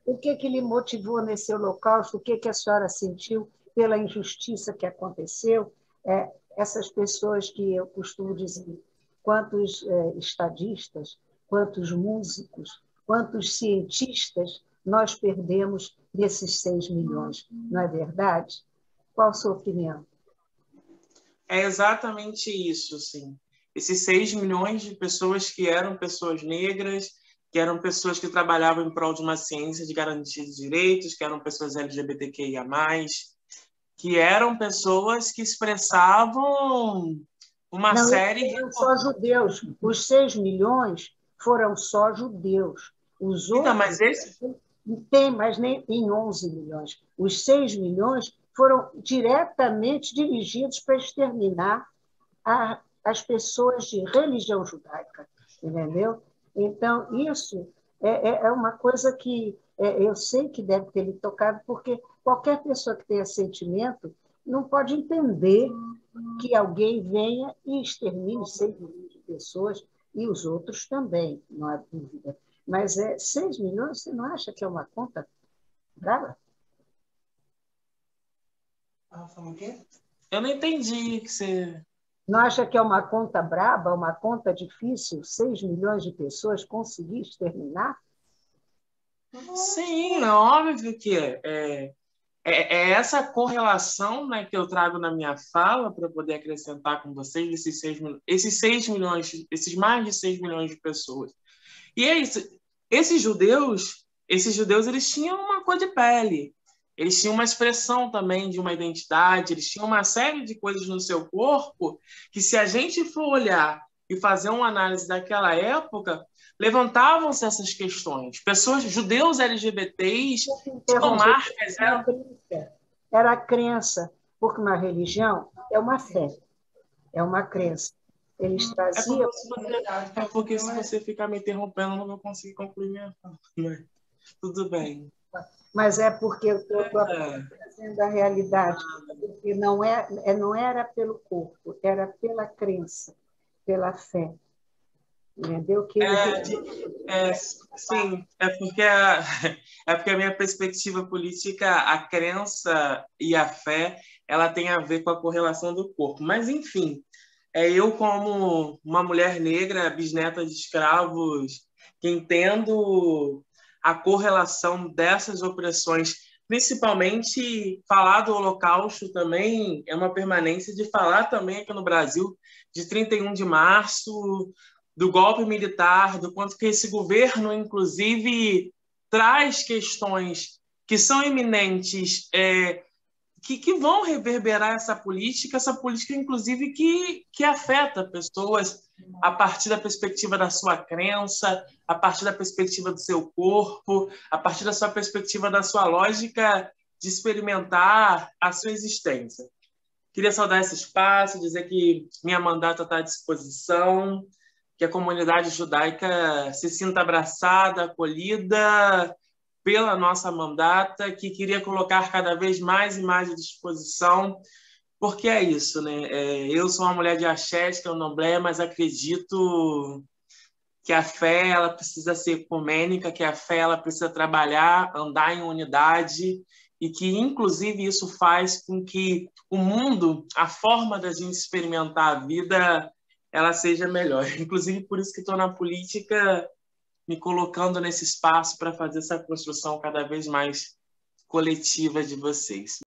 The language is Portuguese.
O que que lhe motivou nesse holocausto? O que que a senhora sentiu pela injustiça que aconteceu? Essas pessoas que eu costumo dizer, quantos estadistas, quantos músicos, quantos cientistas nós perdemos desses 6 milhões, não é verdade? Qual a sua opinião? É exatamente isso, sim. Esses 6 milhões de pessoas que eram pessoas negras, que eram pessoas que trabalhavam em prol de uma ciência de garantia de direitos, que eram pessoas LGBTQIA+, que eram pessoas que expressavam uma Não, eles série... foram só judeus. Os 6 milhões foram só judeus. Os Então, outros mas esse... tem, mas nem tem 11 milhões. Os 6 milhões foram diretamente dirigidos para exterminar as pessoas de religião judaica, entendeu? Então, isso é uma coisa que eu sei que deve ter me tocado, porque qualquer pessoa que tenha sentimento não pode entender que alguém venha e extermine 6 milhões de pessoas, e os outros também, não há dúvida. Mas 6 milhões, você não acha que é uma conta brava? Eu não entendi que você... Não acha que é uma conta braba, uma conta difícil, 6 milhões de pessoas conseguir exterminar? Sim, é óbvio que é essa correlação, né, que eu trago na minha fala para poder acrescentar com vocês esses 6 milhões, esses mais de 6 milhões de pessoas. E é isso. Esses judeus, eles tinham uma cor de pele, eles tinham uma expressão também de uma identidade, eles tinham uma série de coisas no seu corpo que, se a gente for olhar e fazer uma análise daquela época, levantavam-se essas questões. Pessoas, judeus LGBTs, tinham Interromper marcas, uma eram... crença. Era a crença, porque uma religião é uma fé, é uma crença. Eles É traziam. porque, se você, é porque se você ficar me interrompendo, eu não vou conseguir concluir minha fala. Mas tudo bem. Mas é porque eu estou É, trazendo a realidade, porque não era pelo corpo, era pela crença, pela fé, entendeu? Que ele sim, é porque a minha perspectiva política, a crença e a fé, ela tem a ver com a correlação do corpo. Mas, enfim, eu, como uma mulher negra, bisneta de escravos, que entendo a correlação dessas opressões, principalmente falar do Holocausto também é uma permanência de falar também aqui no Brasil de 31 de março, do golpe militar, do quanto que esse governo, inclusive, traz questões que são iminentes, que vão reverberar essa política, inclusive, que afeta pessoas a partir da perspectiva da sua crença, a partir da perspectiva do seu corpo, a partir da sua perspectiva da sua lógica de experimentar a sua existência. Queria saudar esse espaço, dizer que minha mandata está à disposição, que a comunidade judaica se sinta abraçada, acolhida pela nossa mandata, que queria colocar cada vez mais e mais à disposição, porque é isso, né? Eu sou uma mulher de axé, de candomblé, mas acredito que a fé ela precisa ser ecumênica, que a fé ela precisa trabalhar, andar em unidade, e que, inclusive, isso faz com que o mundo, a forma da gente experimentar a vida, ela seja melhor. Inclusive, por isso que estou na política, me colocando nesse espaço para fazer essa construção cada vez mais coletiva de vocês.